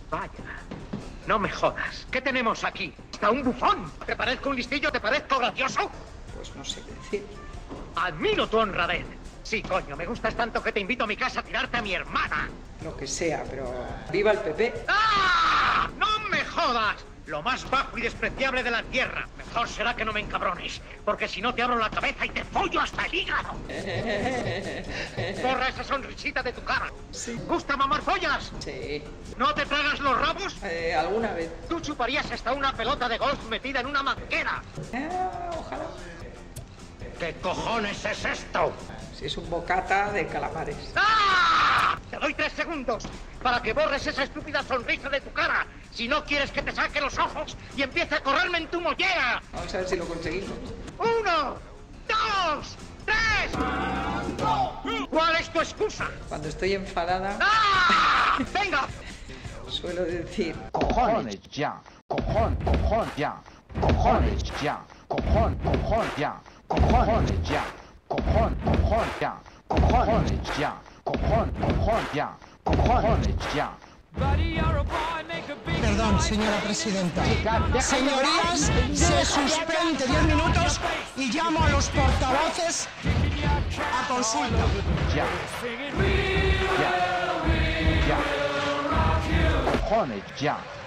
Vaya. No me jodas. ¿Qué tenemos aquí? ¿Está un bufón? ¿Te parezco un listillo? ¿Te parezco gracioso? Pues no sé qué decir. Admiro tu honradez. Sí, coño, me gustas tanto que te invito a mi casa a tirarte a mi hermana. Lo que sea, pero... ¡Viva el PP! ¡Ah! ¡No me jodas! Lo más bajo y despreciable de la tierra. Mejor será que no me encabrones, porque si no te abro la cabeza y te follo hasta el hígado. Borra esa sonrisita de tu cara. Sí. ¿Gusta mamar pollas? Sí. ¿No te tragas los rabos? Alguna vez. Tú chuparías hasta una pelota de golf metida en una manguera. Ojalá. ¿Qué cojones es esto? Si es un bocata de calamares. ¡Ah! Te doy 3 segundos para que borres esa estúpida sonrisa de tu cara. Si no quieres que te saque los ojos y empiece a correrme en tu mollera. Vamos a ver si lo conseguimos. 1, 2, 3. ¿Cuál es tu excusa? Cuando estoy enfadada, ¡Ah! ¡Venga! suelo decir... Cojones ya, cojón ya, cojones ya, cojón ya, cojones ya, cojón ya, cojones ya, cojón ya, cojones ya. Perdón, señora presidenta. Señorías, se suspende 10 minutos y llamo a los portavoces a consulta. Ya. Ya. Ya. Cojones ya.